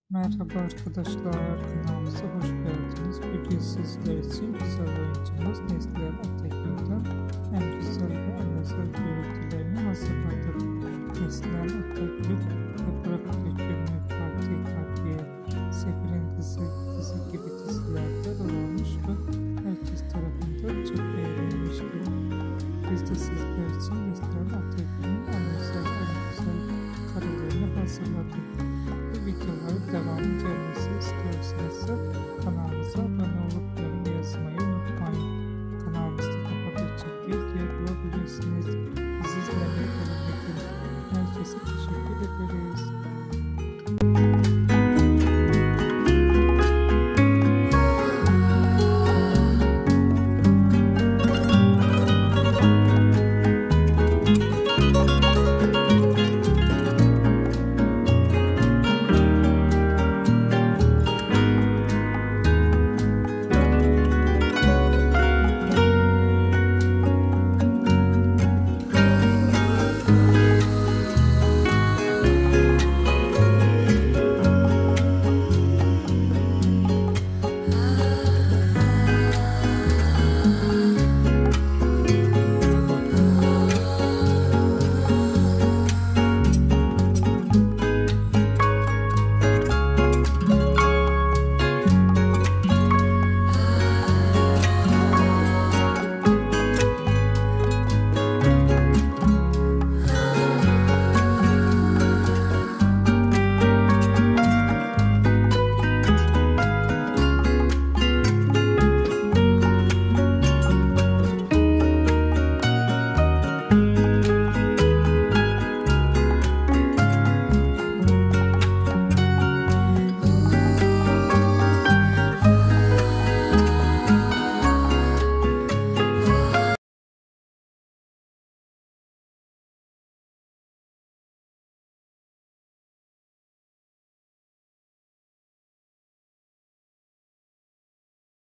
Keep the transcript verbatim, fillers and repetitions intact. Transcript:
Merhaba arkadaşlar, kanalımıza hoş geldiniz. Bugün sizler için güzel oyuncumuz Neslihan Atagül'den en güzel ve en özel görüntülerini hazırladık. Neslihan Atagül ve Burak Ozcivit, Kadir, Sefir'in dizi, dizi gibi dizilerde rol almış ve herkes tarafından çok beğenilmiştir. Biz de sizler için Neslihan Atagül'ün en özel, en güzel karelerini hazırladık. Videoların devamı gelmesi istiyorsanız kanalımıza abone olup